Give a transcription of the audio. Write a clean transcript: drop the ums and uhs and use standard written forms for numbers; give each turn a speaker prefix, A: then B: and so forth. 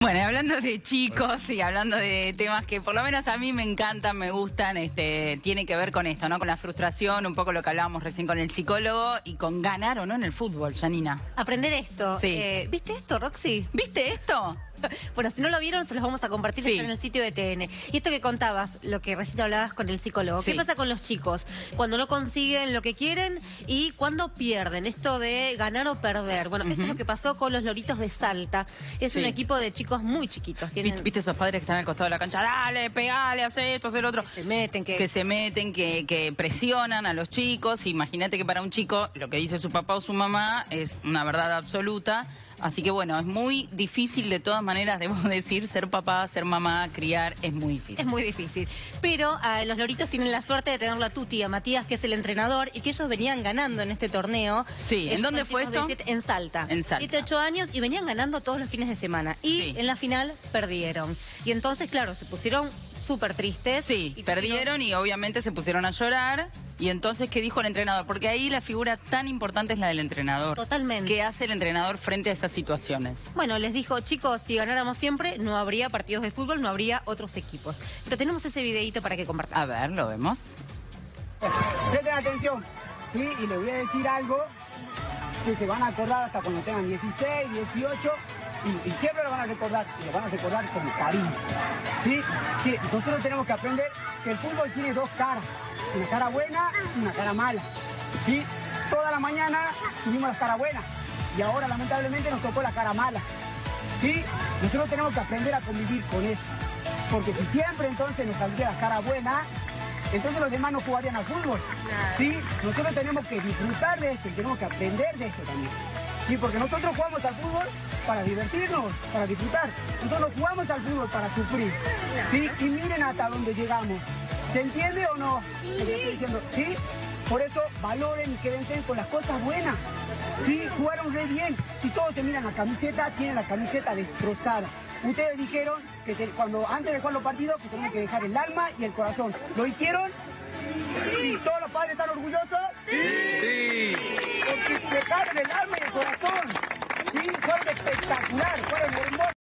A: Bueno, hablando de chicos y hablando de temas que por lo menos a mí me encantan, me gustan, tiene que ver con esto, ¿no? Con la frustración, un poco lo que hablábamos recién con el psicólogo y con ganar o no en el fútbol, Janina.
B: Aprender esto.
A: Sí.
B: ¿Viste esto, Roxy?
A: ¿Viste esto?
B: Bueno, si no lo vieron, se los vamos a compartir,
A: Sí.
B: está en el sitio de TN. Y esto que contabas, lo que recién hablabas con el psicólogo.
A: Sí.
B: ¿Qué pasa con los chicos? Cuando no consiguen lo que quieren y cuando pierden. Esto de ganar o perder. Bueno, esto es lo que pasó con los Loritos de Salta. Es
A: Sí.
B: un equipo de chicos muy chiquitos. Tienen...
A: ¿Viste esos padres que están al costado de la cancha? Dale, pegale, hace esto, hace lo otro.
B: Se meten,
A: Que presionan a los chicos. Imagínate que para un chico lo que dice su papá o su mamá es una verdad absoluta. Así que bueno, es muy difícil de todas maneras, debo decir, ser papá, ser mamá, criar, es muy difícil.
B: Es muy difícil. Pero los Loritos tienen la suerte de tenerlo a tu tía Matías, que es el entrenador, y que ellos venían ganando en este torneo.
A: Sí, ¿en dónde fue esto?
B: En Salta.
A: En Salta.
B: 7, 8 años y venían ganando todos los fines de semana. Y
A: Sí.
B: en la final perdieron. Y entonces, claro, se pusieron súper tristes.
A: Sí,
B: y
A: perdieron y obviamente se pusieron a llorar. Y entonces, ¿qué dijo el entrenador? Porque ahí la figura tan importante es la del entrenador.
B: Totalmente.
A: ¿Qué hace el entrenador frente a esas situaciones?
B: Bueno, les dijo, chicos, si ganáramos siempre, no habría partidos de fútbol, no habría otros equipos. Pero tenemos ese videíto para que compartamos.
A: A ver, ¿lo vemos?
C: Presten atención, ¿sí? Y les voy a decir algo que se van a acordar hasta cuando tengan 16, 18 y siempre lo van a recordar, y lo van a recordar con cariño, ¿sí? Que nosotros tenemos que aprender que el fútbol tiene dos caras, una cara buena y una cara mala, ¿sí? Toda la mañana tuvimos la cara buena y ahora lamentablemente nos tocó la cara mala, ¿sí? Nosotros tenemos que aprender a convivir con eso, porque si siempre entonces nos saldría la cara buena, entonces los demás no jugarían al fútbol, ¿sí? Nosotros tenemos que disfrutar de esto y tenemos que aprender de esto también, ¿sí? Porque nosotros jugamos al fútbol para divertirnos, para disfrutar. Nosotros no jugamos al fútbol para sufrir, ¿sí? Y miren hasta dónde llegamos. ¿Se entiende o no? Lo que estoy diciendo, ¿sí? Por eso valoren y quédense con las cosas buenas, ¿sí? Jugaron re bien. Si todos se miran la camiseta, tienen la camiseta destrozada. Ustedes dijeron que cuando antes de jugar los partidos que tenían que dejar el alma y el corazón. ¿Lo hicieron? Sí. ¿Todos los padres están orgullosos? Sí. Porque dejaron el alma y el corazón. Sí, fueron espectacular.